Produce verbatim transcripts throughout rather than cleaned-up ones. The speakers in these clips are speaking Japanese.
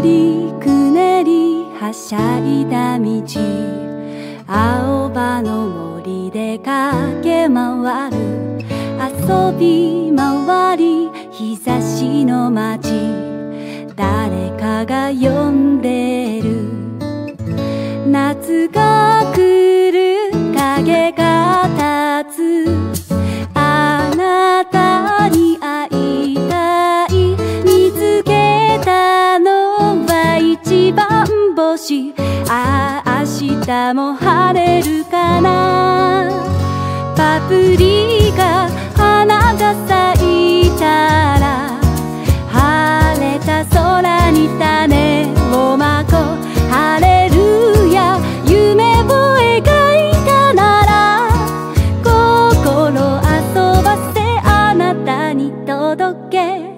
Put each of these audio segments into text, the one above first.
りくねりはしゃいだ道、青葉の森で駆け回る、遊び回り日差しの街、誰かが呼んでる。夏が来る、影が立つ、あなたに会いたい、見つけたのは一番星、ああ明日も晴れるかな。パプリカ花が咲いたら、晴れた空に種をまこう、ハレルヤ夢を描いたなら、心遊ばせあなたに届け。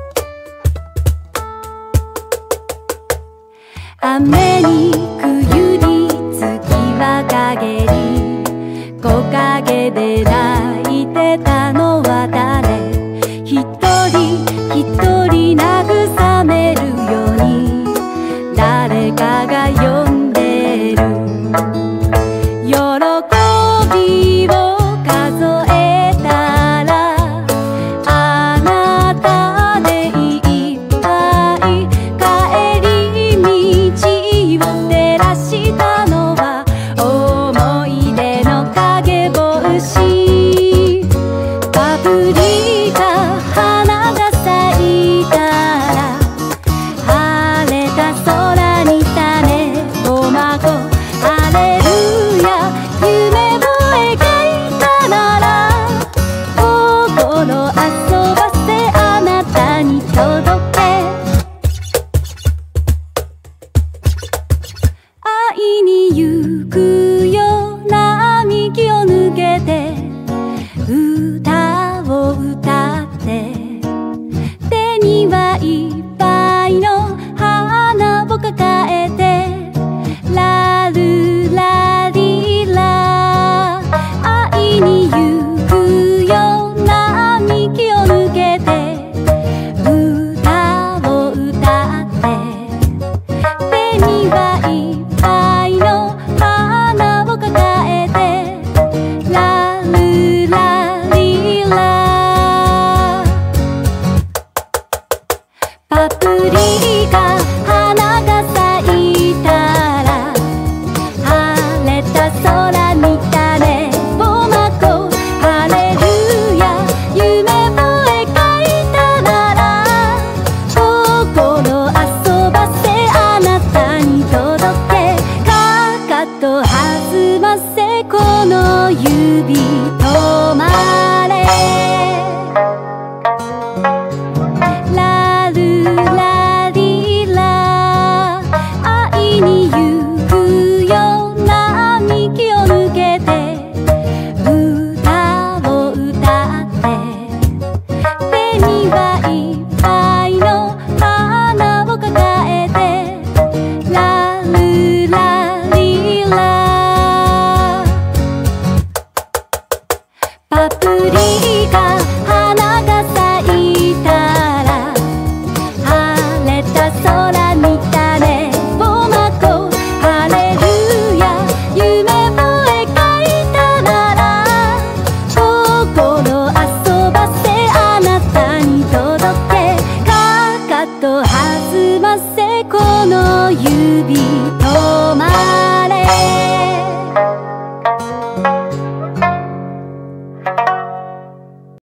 雨に冬に月は陰り、木陰で泣いてたのは誰。一人一人慰めるように誰かが呼んでる。喜びを数えたら、あなたでいっぱい。帰り道を照らしたのは思い出の影星。パプリカ花が咲いたら、晴れた空に種をまこう、ハレルヤ夢を描いたなら、心遊ばせあなたに届け。会いに行くよ並木を抜けて、歌を歌って、手にはいっぱいの花を抱えて、ラルラリラ。会いに行くよ並木を抜けて、歌を歌って、手にはいっぱいの花を抱えて、ラルラリラ。パプリカ花が咲いたら、晴れた空に種をまこう、ハレルヤ夢を描いたなら、心遊ばせあなたに届け。かかと弾ませこの指止まれ、ラルラリラ。会いに行くよ並木を抜けて、歌を歌って、手にはいっぱいの花を抱えて、ラルラリラ。パプリカ花が咲いたら、晴れた空に種をまこう、ハレルヤ夢を描いたなら、心遊ばせあなたに届け。かかと弾ませこの指